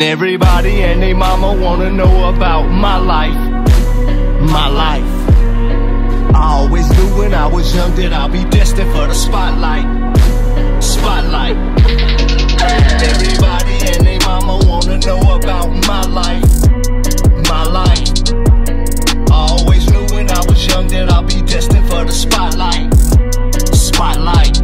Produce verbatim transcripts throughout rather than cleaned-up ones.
Everybody and they mama wanna know about my life, my life. I always knew when I was young that I'll be destined for the spotlight, spotlight. Everybody and they mama wanna know about my life, my life. I always knew when I was young that I'll be destined for the spotlight, spotlight.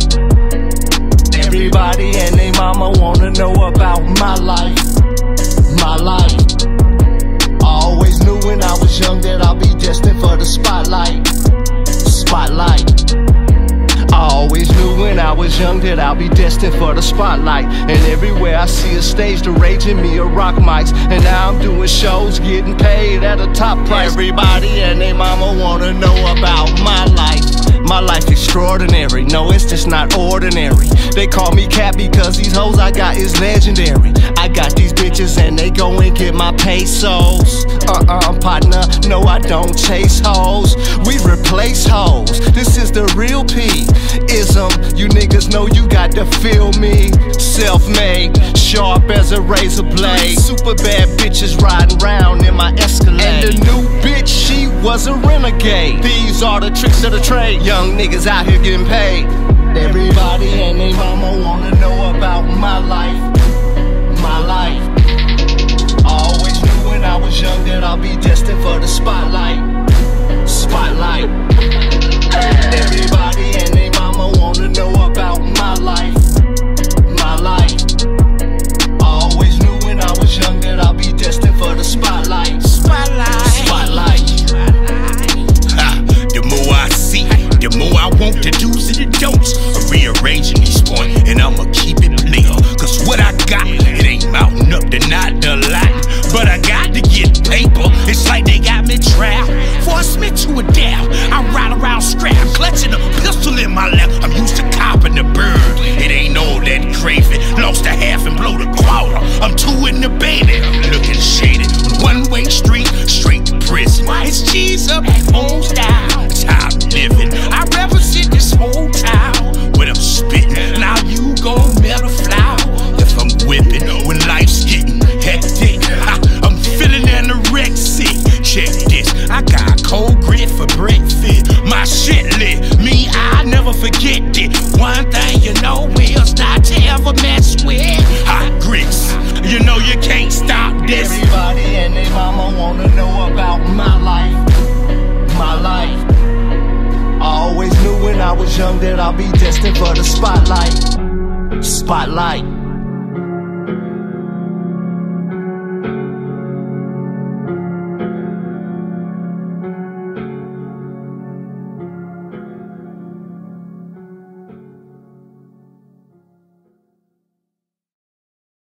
Everybody and they mama wanna know about my life, my life. I always knew when I was young that I'll be destined for the spotlight, spotlight. I always knew when I was young that I'll be destined for the spotlight. And everywhere I see a stage, the raging me a rock mics. And now I'm doing shows, getting paid at a top price. Everybody and they mama wanna know about my life, my life extraordinary. No, it's just not ordinary. They call me Cat because these hoes I got is legendary. I got these bitches and they go and get my pesos. Uh-uh, partner, no I don't chase hoes. We replace hoes. This is the real P-ism. You niggas know you got to feel me. Self-made, sharp as a razor blade. Super bad bitches riding round in my Escalade. And the new bitch, she was a renegade. These are the tricks of the trade. Young niggas out here getting paid. Everybody and they mama wanna know about my life, my life. I always knew when I was young that I'll be destined for the spotlight, spotlight. Everybody and they mama wanna know about my life, my life. I always knew when I was young that I'll be destined for the spotlight, spotlight, spotlight. Ha, the more I see, the more I want the do's and the don'ts. I'm rearranging these points and I'ma keep it clear. Cause what I got, it ain't mounting up to not a lot. But I got to get paper, it's like they got me trapped. Force me to a dab, I ride around scrap, clutching a pistol in my lap. I'm used to copping the bird, it ain't all that crazy. Lost a half and blow the quarter, I'm two in the baby. Looking shaded, one way street, straight to prison. It's G's up, home style, it's how I'm living. I represent this whole town when I'm spitting. Now you gon' melt a flower if I'm whipping. When life's getting hectic, I, I'm feeling anorexic. Check this, I got cold grit for breakfast. My shit lit, me I never forget it. One thing you know is not to ever mess with hot grits. You know you can't stop this. Everybody and they mama wanna know about my life, my life. I always knew when I was young that I'll be destined for the spotlight, spotlight.